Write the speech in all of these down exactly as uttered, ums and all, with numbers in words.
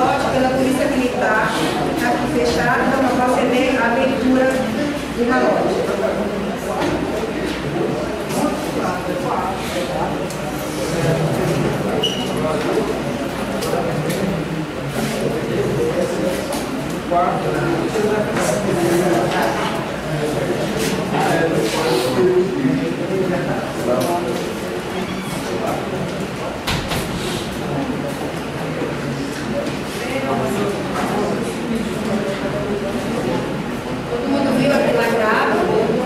malote pela Polícia Militar, aqui fechado, então eu vou aceder a leitura do malote. Todo mundo viu aquela grava?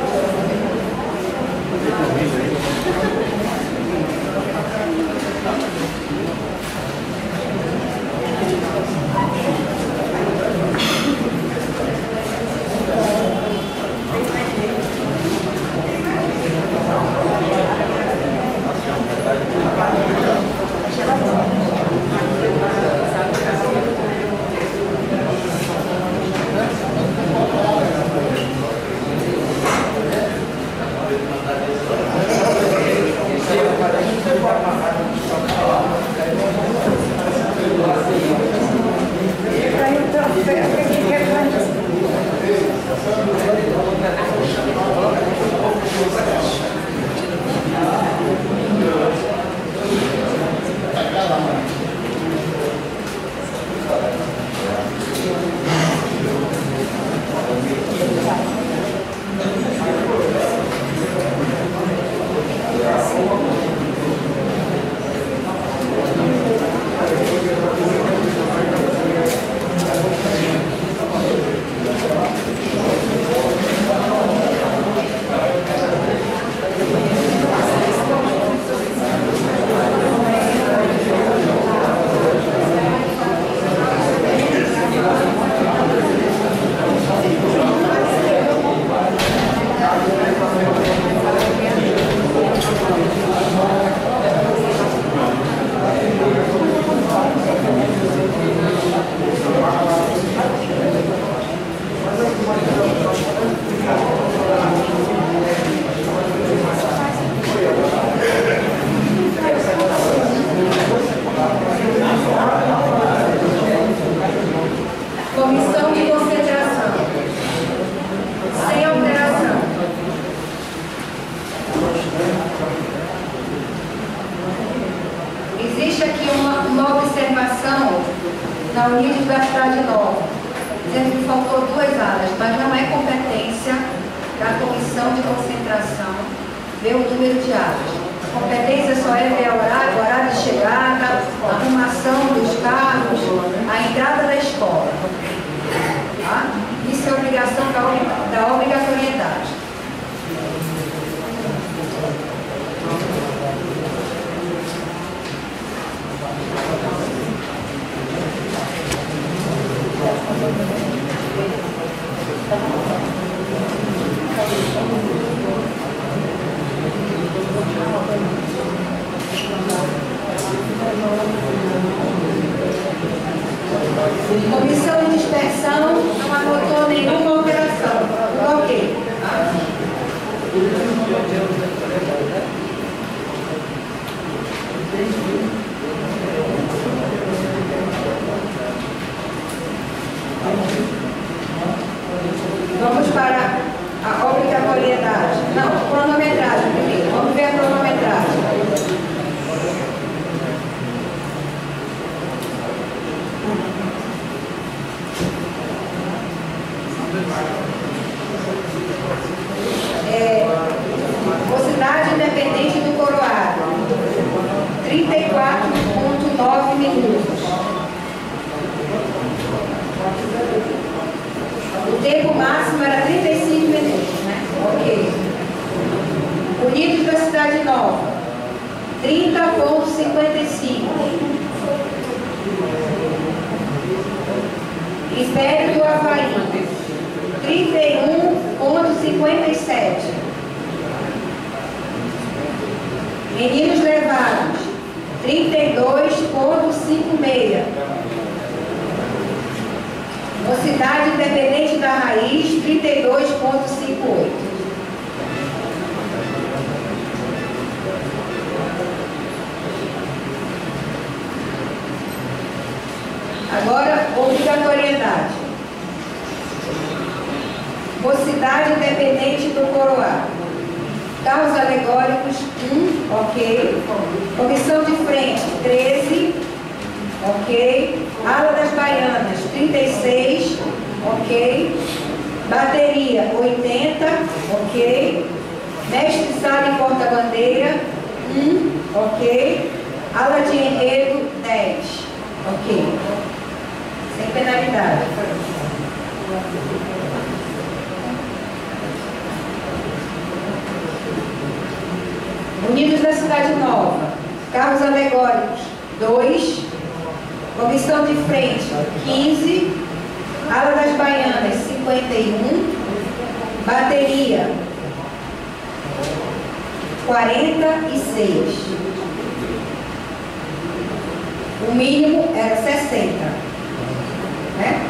Comissão de concentração. Sem alteração. Existe aqui uma, uma observação na Unidos da Cidade Nova, dizendo que faltou duas alas, mas não é competência da comissão de concentração ver o número de alas. A competência só é ver o horário, o horário de chegada, a arrumação dos carros, a entrada da escola. Tá? Isso é obrigação da, da obrigatoriedade. Comissão de dispersão não anotou nenhuma alteração. Ok. Vamos para a obrigatoriedade. Não, cronometragem primeiro. Vamos ver a cronometragem. É, Mocidade Independente do Coroado, trinta e quatro vírgula nove minutos. O tempo máximo era trinta e cinco minutos, né? Ok. Unidos da Cidade Nova, trinta vírgula cinquenta e cinco. Império do Havaí, trinta e um vírgula cinquenta e sete. Meninos Levados, trinta e dois vírgula cinquenta e seis. Mocidade Independente da Raiz, trinta e dois vírgula cinquenta e oito. Agora, obrigatoriedade. Mocidade independente do Coroá. Carros alegóricos, um, ok. Comissão de frente, treze, ok. Ala das Baianas, trinta e seis, ok. Bateria, oitenta, ok. Mestre de sala e porta-bandeira, um, ok. Ala de enredo, dez, ok. Sem penalidade. Unidos da Cidade Nova, carros alegóricos, dois. Comissão de frente, quinze. Ala das Baianas, cinquenta e um. Bateria, quarenta e seis. O mínimo era sessenta. Né?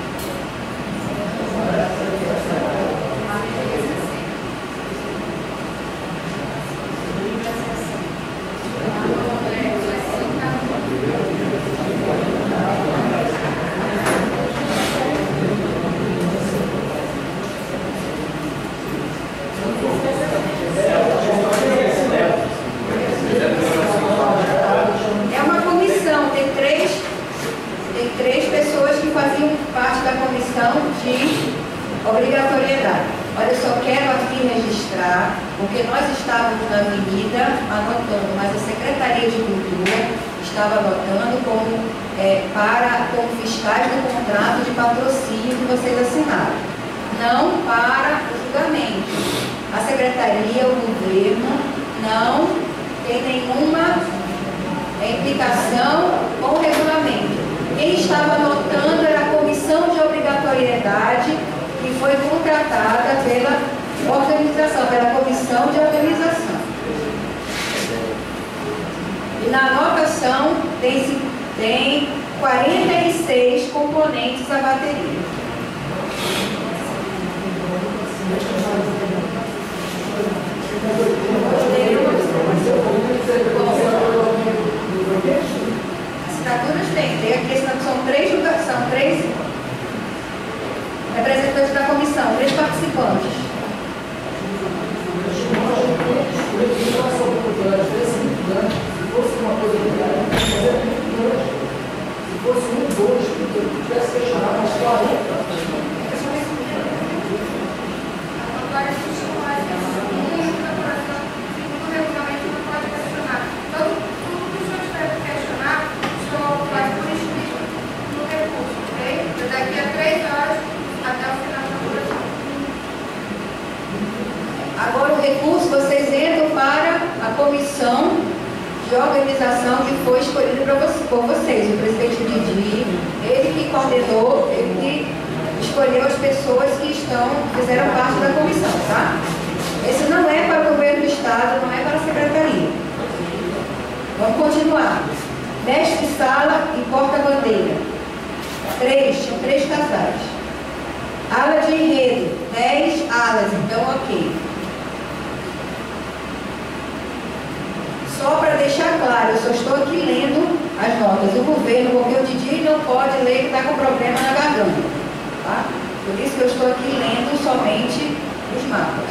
Obrigatoriedade. Olha, eu só quero aqui registrar, porque nós estávamos na avenida anotando, mas a Secretaria de Cultura estava anotando como, é, para, como fiscais do contrato de patrocínio que vocês assinaram, não para o julgamento. A Secretaria, o governo, não tem nenhuma implicação com o regulamento. Quem estava anotando era a Comissão de Obrigatoriedade, que foi contratada pela organização, pela Comissão de Organização. E na anotação tem, tem quarenta e seis componentes a bateria. Assinaturas tem, tem aqui, são três, são três representantes da comissão, três participantes. Se fosse uma coisa se fosse um, dois, que tivesse que chamar mais quarenta. Agora, se chamar o regulamento não pode questionar. Então, tudo que o senhor tiver que questionar, o senhor faz por escrito no recurso, ok? Daqui a três horas até o final da duração. Agora o recurso vocês entram para a comissão de organização que foi escolhida por vocês. O presidente Didi, ele que coordenou, ele que escolheu as pessoas que estão, fizeram parte da comissão, tá? Esse não é para o governo do estado, não é para a secretaria. Vamos continuar. Mestre de sala e porta-bandeira. Três, tinham três casais. Ala de enredo, dez alas, então ok. Só para deixar claro, eu só estou aqui lendo as notas do governo, porque o Didi não pode ler que está com problema na garganta. Tá? Por isso que eu estou aqui lendo somente os mapas.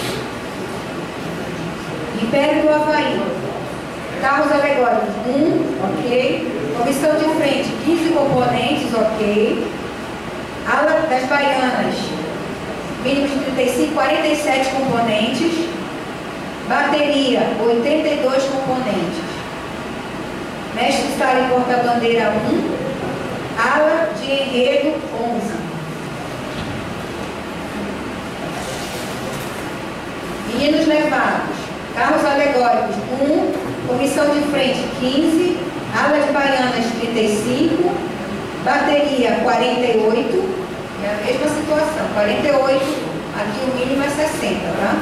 Império do Havaí. Carros alegóricos, um, ok. Comissão de frente, quinze componentes, ok. Ala das Baianas, mínimo de trinta e cinco, quarenta e sete componentes. Bateria, oitenta e dois componentes. Mestre de sala e porta-bandeira, um. Ala de enredo, onze. Meninos levados. Carros alegóricos, um. Comissão de frente, quinze. Ala de Baianas, trinta e cinco. Bateria, quarenta e oito. É a mesma situação, quarenta e oito. Aqui o mínimo é sessenta, tá?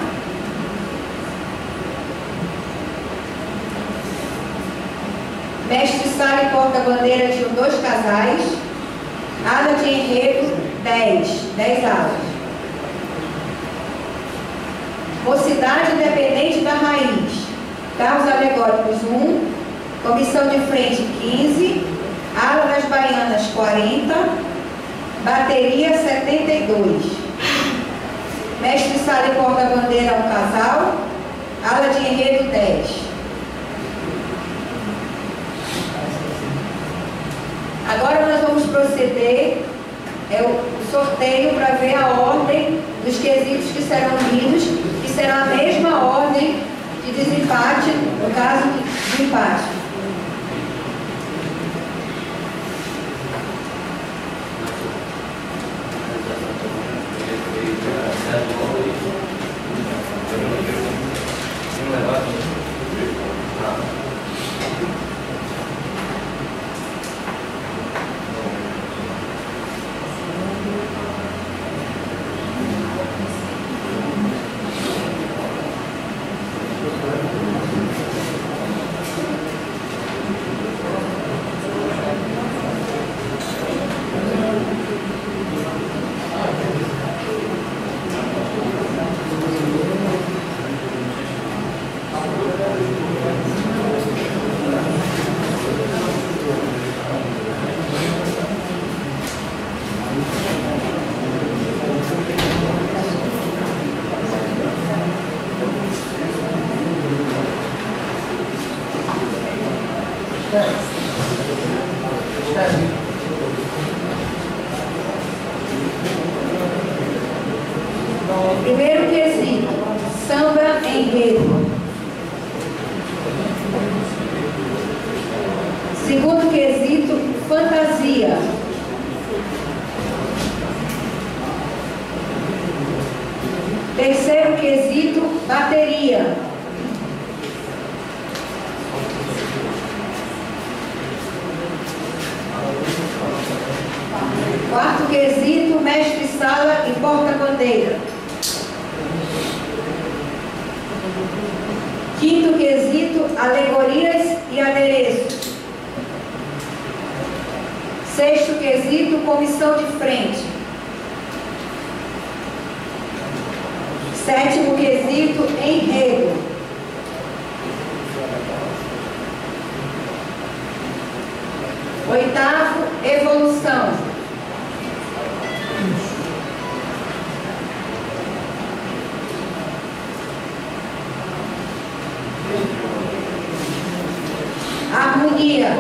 Mestre de sala e porta-bandeira tinham dois casais. Ala de enredo, dez. dez alas. Mocidade independente da raiz. Carros alegóricos, um. Comissão de frente, quinze. Ala das Baianas, quarenta, bateria setenta e dois. Mestre-sala e porta-bandeira um casal, ala de enredo dez. Agora nós vamos proceder é o sorteio para ver a ordem dos quesitos que serão lidos, que será a mesma ordem de desempate, no caso de empate. Primeiro quesito, samba enredo. Segundo quesito, fantasia. Terceiro quesito, bateria. Quarto quesito, mestre-sala e porta-bandeira. Quinto quesito, alegorias e adereços. Sexto quesito, comissão de frente. Sétimo quesito, enredo. Oitavo, evolução. Harmonia.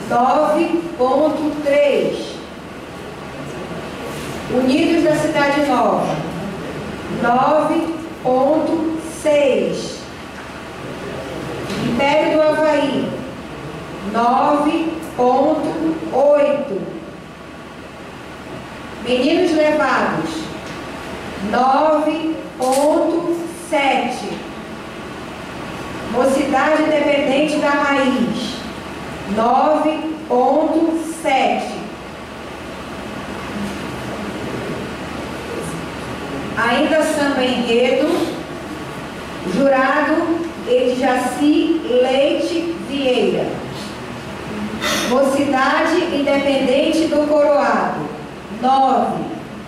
nove ponto três. Unidos da Cidade Nova, nove ponto seis. Império do Havaí, nove ponto oito. Meninos Levados, nove ponto sete. Mocidade Independente da Raiz, nove ponto sete. Ainda Samba Enredo, jurado Edjaci Leite Vieira. Mocidade Independente do Coroado, nove.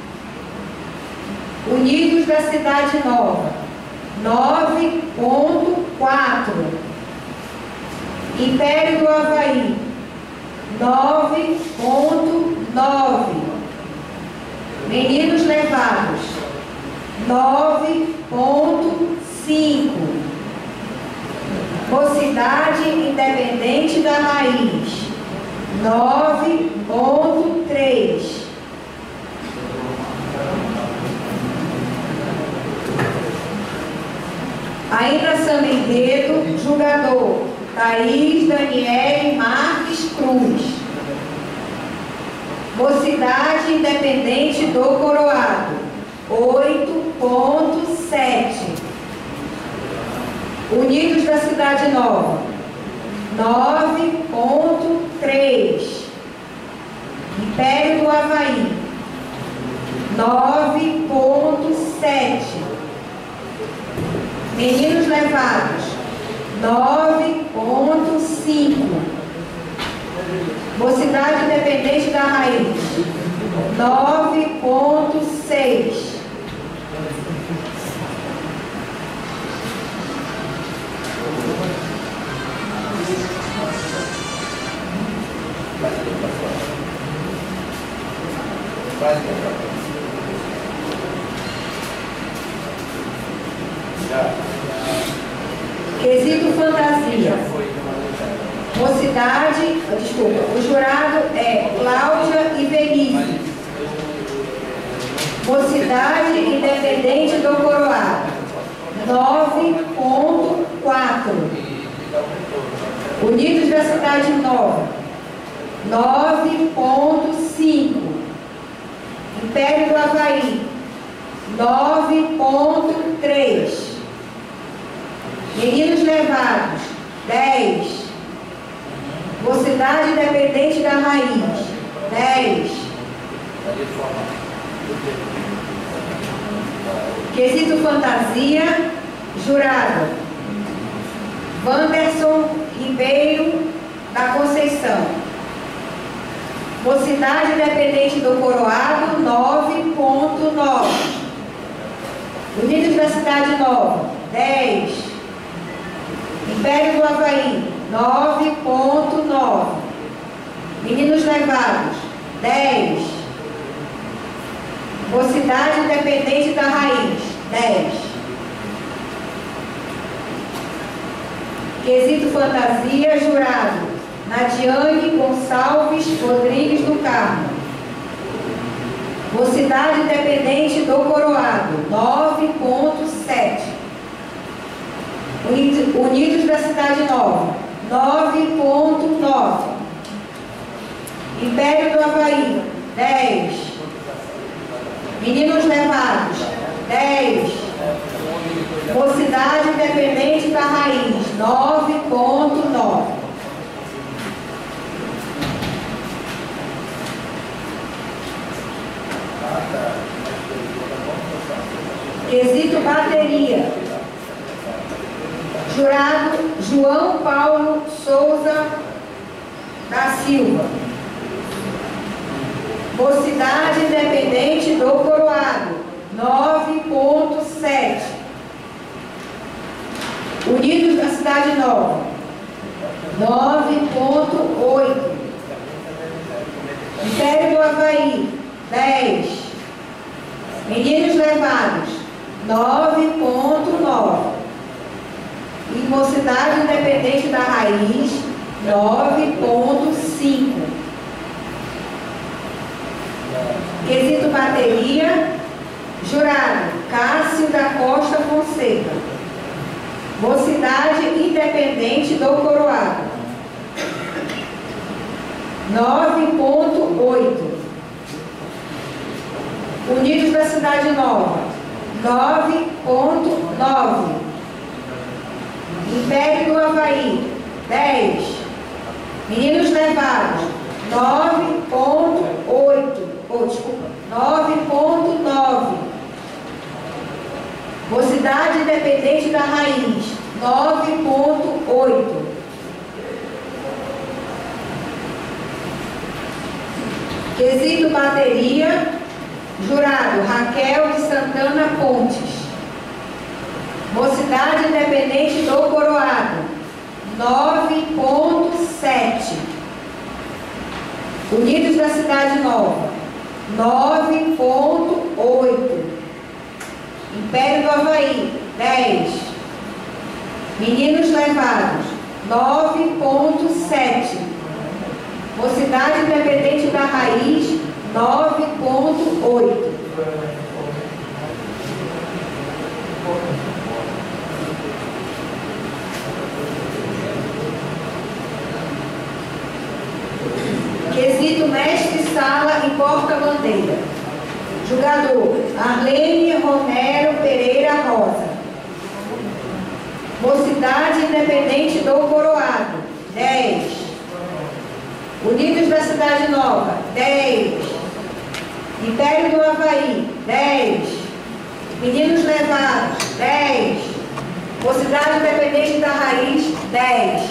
Unidos da Cidade Nova, nove ponto quatro. Império do Havaí, nove ponto nove. Meninos Levados, nove ponto cinco. Mocidade Independente da Raiz, nove ponto três. Ainda Samba Enredo, julgador Thaís Daniele Marques Cruz. Mocidade Independente do Coroado, oito ponto sete. Unidos da Cidade Nova, nove ponto três. Império do Havaí, nove ponto sete. Meninos Levados, nove ponto cinco. Mocidade Independente da Raiz, nove ponto seis. Quesito fantasia. Mocidade, desculpa, o jurado é Cláudia e Vinícius. Mocidade Independente do Coroado, nove ponto quatro. Unidos da Cidade Nova, nove ponto cinco. Império do Havaí, nove ponto três. Meninos Levados, dez. Mocidade Independente da Raiz, dez. Quesito fantasia, jurado Wanderson Ribeiro da Conceição. Mocidade Independente do Coroado, nove ponto nove. Unidos da Cidade Nova, dez. Império do Havaí, nove ponto nove. Meninos Levados, dez. Mocidade Independente da Raiz, dez. Quesito fantasia, jurado Nadiane Gonçalves Rodrigues do Carmo. Mocidade Independente do Coroado, nove ponto sete. Unidos da Cidade Nova, nove ponto nove. Império do Havaí, dez. Meninos Levados, dez. Mocidade Independente da Raiz, nove ponto nove. Quesito bateria. Jurado João Paulo Souza da Silva. Mocidade Independente do Coroado, nove ponto sete. Unidos da Cidade Nova, nove ponto oito. Império do Havaí, dez. Meninos Levados, nove ponto nove. E Mocidade Independente da Raiz, nove ponto cinco. Quesito bateria, jurado Cássio da Costa Fonseca. Mocidade Independente do Coroado, nove ponto oito. Unidos da Cidade Nova, nove ponto nove. Império do Havaí, dez. Meninos Levados, nove ponto oito. Oh, desculpa, nove ponto nove. Mocidade Independente da Raiz, nove ponto oito. Quesito bateria, jurado Raquel de Santana Pontes. Mocidade Independente do Coroado, nove ponto sete. Unidos da Cidade Nova, nove ponto oito. Império do Havaí, dez. Meninos Levados, nove ponto sete. Mocidade Independente da Raiz, nove ponto oito. Quesito mestre-sala e porta-bandeira. Julgador Arlene Romero Pereira Rosa. Mocidade Independente do Coroado, dez. Unidos da Cidade Nova, dez. Império do Havaí, dez. Meninos Levados, dez. Mocidade Independente da Raiz, dez.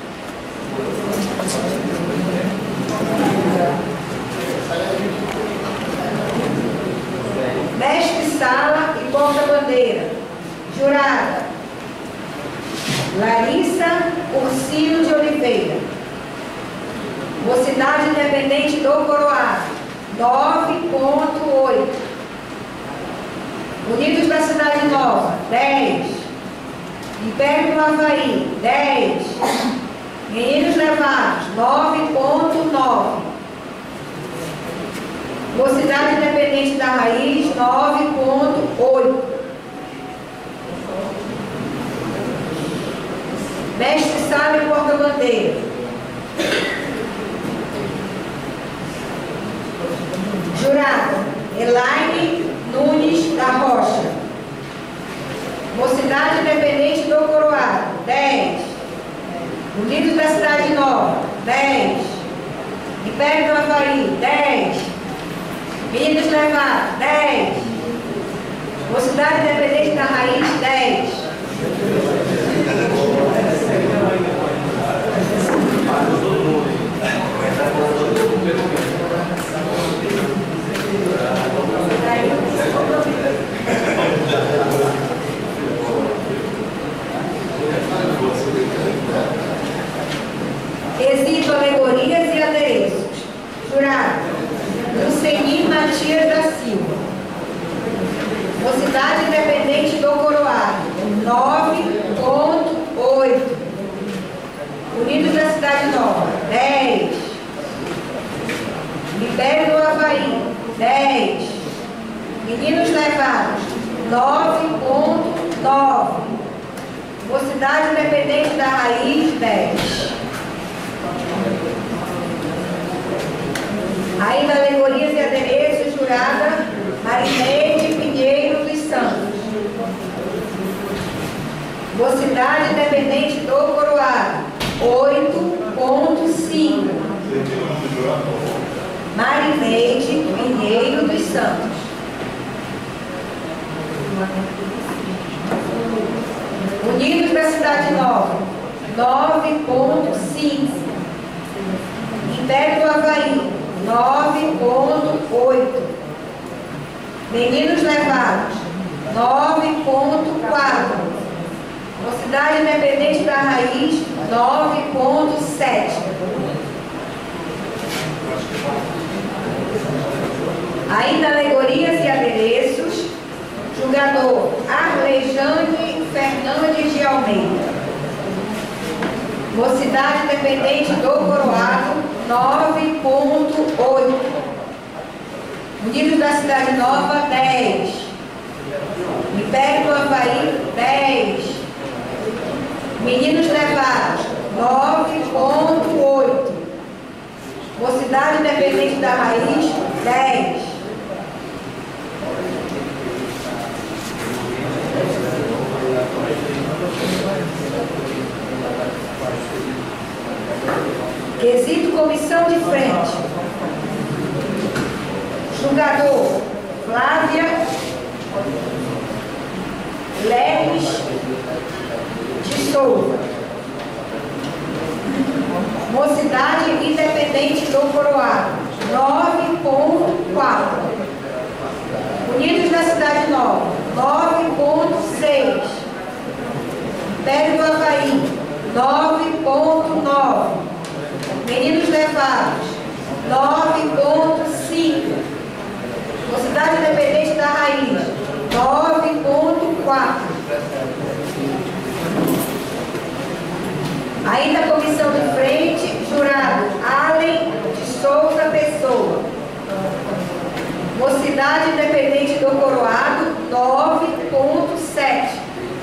Mestre-sala e porta-bandeira. Jurada Larissa Ursino de Oliveira. Mocidade Independente do Coroado, nove ponto oito. Unidos da Cidade Nova, dez. Império do Havaí, dez. Meninos Levados, nove ponto nove. Mocidade Independente da Raiz, nove ponto oito. Mestre-sala e porta-bandeira. Jurado Elaine Nunes da Rocha. Mocidade Independente do Coroado, dez. Unidos da Cidade Nova, dez. Império do Havaí, dez. Meninos Levados, dez. Mocidade Independente da Raiz, dez. Quesito alegorias e adereços. Jurado Luceni Matias da Silva. Mocidade Independente do Coroado, nove ponto oito. Unidos da Cidade Nova, dez. Império do Havaí, dez. Meninos Levados, nove ponto nove. Mocidade Independente da Raiz, dez. Ainda alegorias e adereços, jurada Marineide Pinheiro dos Santos. Mocidade Independente do Coroado, oito ponto cinco. Marineide Pinheiro dos Santos. Unidos da Cidade Nova, nove ponto cinco. Império do Havaí, nove ponto oito. Meninos Levados, nove ponto quatro. Mocidade Independente da Raiz, nove ponto sete. Ainda alegorias e adereços. Julgador Arlejane Fernandes de Almeida. Mocidade Independente do Coroado, nove ponto oito. Unidos da Cidade Nova, dez. Império do Havaí, dez. Meninos Levados, nove ponto oito. Mocidade Independente da Raiz, dez. Quesito Comissão de Frente. Julgador Flávia Leves de Souza. Mocidade Independente do Coroado, nove ponto quatro. Unidos da Cidade Nova, nove ponto seis. Império do Havaí, nove ponto nove. Meninos Levados, nove ponto cinco. Mocidade Independente da Raiz, nove ponto quatro. Ainda a comissão de frente, jurado Allen de Souza Pessoa. Mocidade Independente do Coroado, nove ponto sete.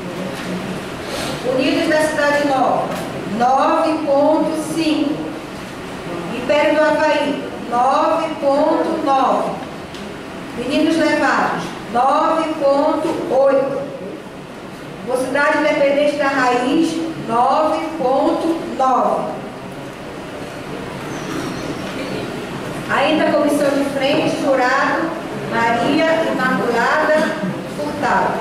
Unidos da Cidade Nova, nove ponto cinco. Império do Havaí, nove ponto nove. Meninos Levados, nove ponto oito. Mocidade Independente da Raiz, nove ponto nove. Ainda a comissão de frente, jurado Maria Imaculada Furtado.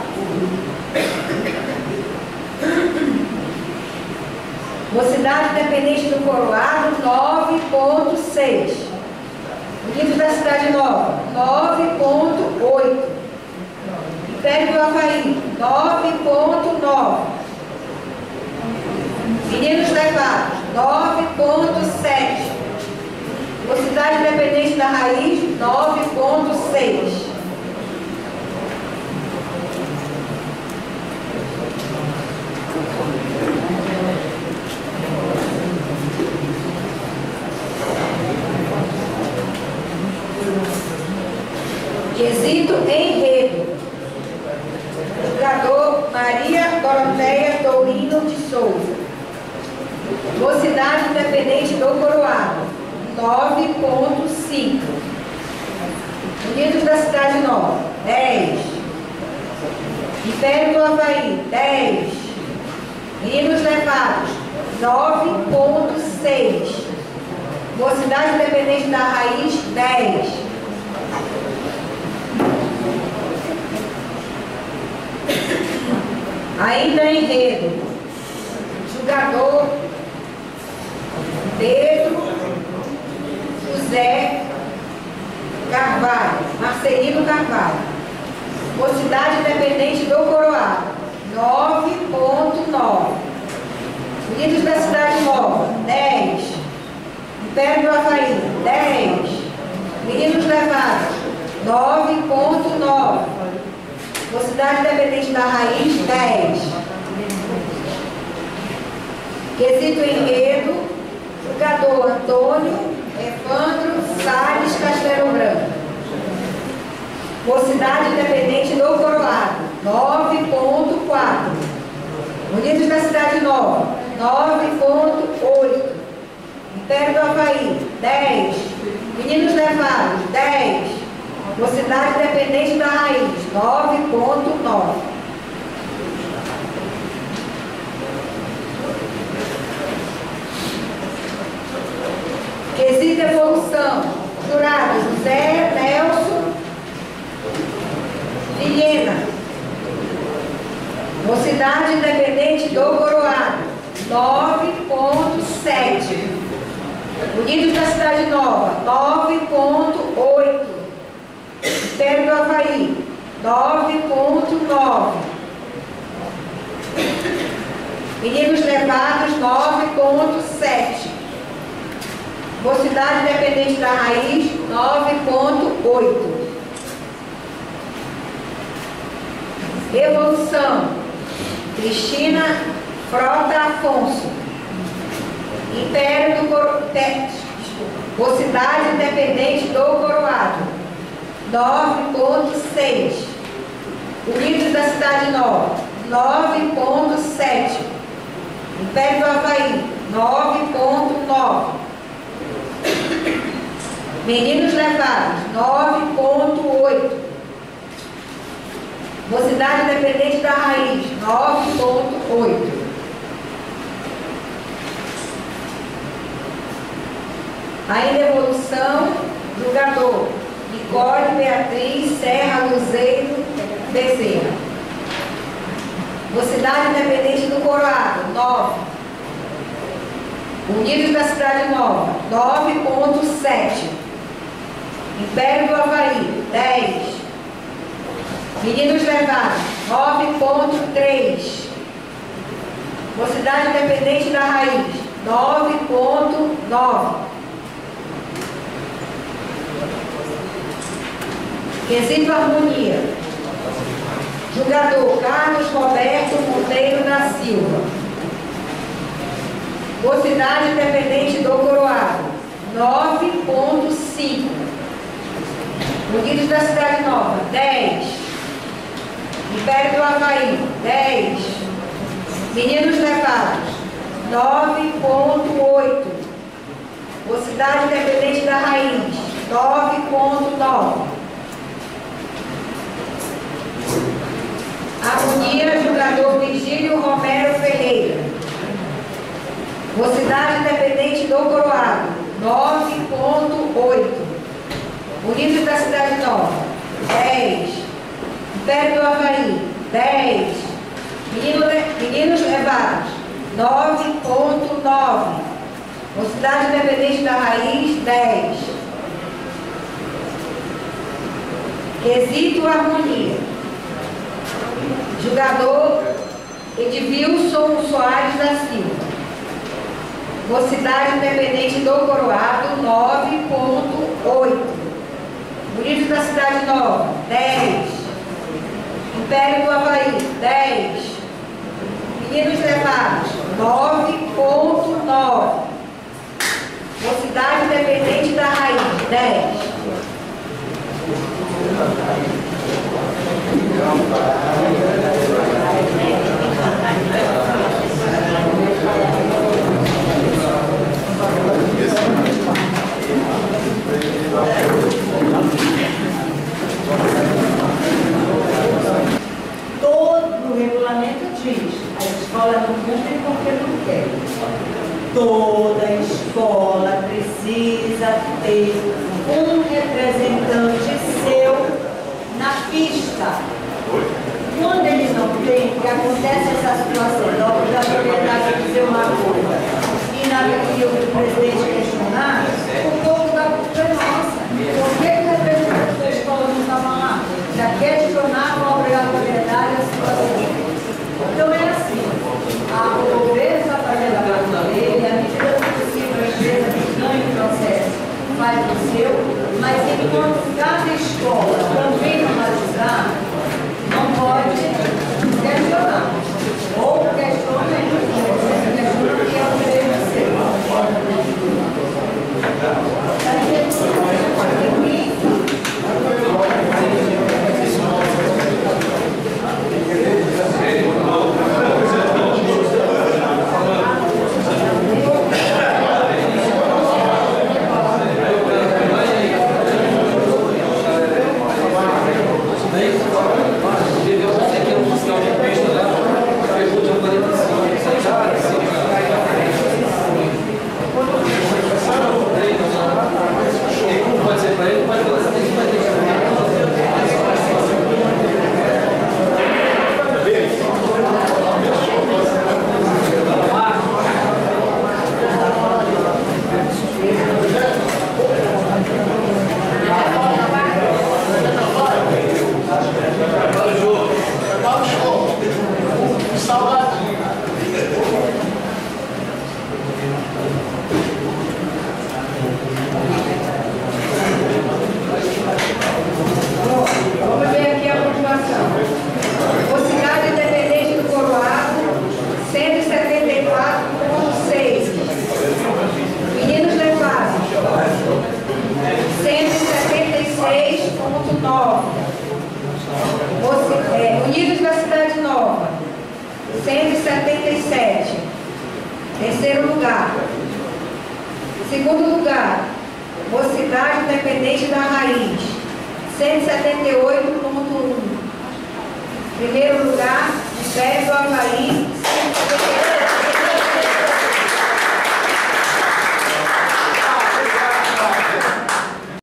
Mocidade Independente do Coroado, nove ponto seis. Unidos da Cidade Nova, nove ponto oito. Império do Havaí, nove ponto nove. Meninos Levados, nove ponto sete. Mocidade Independente da Raiz, nove ponto seis. Quesito enredo. Julgador Maria Doroteia Tourino de Souza. Mocidade Independente do Coroado, nove ponto cinco. Unidos da Cidade Nova, dez. Império do Havaí, dez. Meninos Levados, nove ponto seis. Mocidade Independente da Raiz, dez. Ainda enredo. Julgador Pedro José Carvalho, Marcelino Carvalho. Mocidade Independente do Coroado, nove ponto nove. Unidos da Cidade Nova, dez. Império do Havaí, dez. Meninos Levados, nove ponto nove. Mocidade Independente da Raiz, dez. Quesito enredo, julgador Antônio Evandro Salles Castelo Branco. Mocidade Independente do Coroado, nove ponto quatro. Unidos da Cidade Nova, nove ponto oito. Império do Havaí, dez. Meninos Levados, dez. Mocidade Independente da Raiz, nove ponto nove. Quesito evolução, jurado José Nelson Vilhena. Mocidade Independente do Coroado, nove ponto sete. Unidos da Cidade Nova, nove ponto oito. Império do Havaí, nove ponto nove. Meninos Levados, nove ponto sete. Mocidade Independente da Raiz, nove ponto oito. Evolução, Cristina Frota Afonso. Império do Coro... Mocidade Independente do Coroado, nove ponto seis. Unidos da Cidade Nova, nove ponto sete. Império do Havaí, nove ponto nove. Meninos Levados, nove ponto oito. Mocidade Independente da Raiz, nove ponto oito. Ainda Evolução, Julgador, Nicole Beatriz Serra Luzeiro Bezerra. Mocidade Independente do Coroado, nove. Unidos da Cidade Nova, nove ponto sete. Império do Havaí, dez. Meninos Levados, nove ponto três. Mocidade Independente da Raiz, nove ponto nove. Quesito Harmonia. Julgador Carlos Roberto Monteiro da Silva. Mocidade Independente do Coroado, nove ponto cinco. Unidos da Cidade Nova, dez. Império do Havaí, dez. Meninos Levados, nove ponto oito. Mocidade Independente da Raiz, nove ponto nove. Harmonia, Julgador Virgílio Romero Ferreira. Mocidade Independente do Coroado, nove ponto oito. Unidos da Cidade Nova, dez. Império do Havaí, dez. Meninos Levados, nove ponto nove. Mocidade Independente da Raiz, dez. Quesito Harmonia. Julgador Edvilson Soares da Silva. Mocidade Independente do Coroado, nove ponto oito. Unidos da Cidade Nova, dez. Império do Havaí, dez. Meninos Levados, nove ponto nove. Mocidade Independente da Raiz, dez. Todo o regulamento diz, a escola não cumpre porque não quer. Toda escola precisa ter um representante seu na pista. Quando ele não tem, que acontece essa situação, da propriedade dizer uma coisa e na hora o presidente questionar, o pouco da culpa é nossa. Por que o representante da escola não estava lá? Já questionar a obrigatoriedade da situação. Então é assim, a, o governo está fazendo a parte dele, a medida do possível, a empresa que ganha o processo faz o seu, mas enquanto cada escola também normalizar, não pode questionar. Ou questiona e questiona o que é o direito seu. nove. Moci- é, Unidos da Cidade Nova, cento e setenta e sete. Terceiro lugar. Segundo lugar, Mocidade Independente da Raiz, cento e setenta e oito ponto um. Primeiro lugar, Pé do Havaí,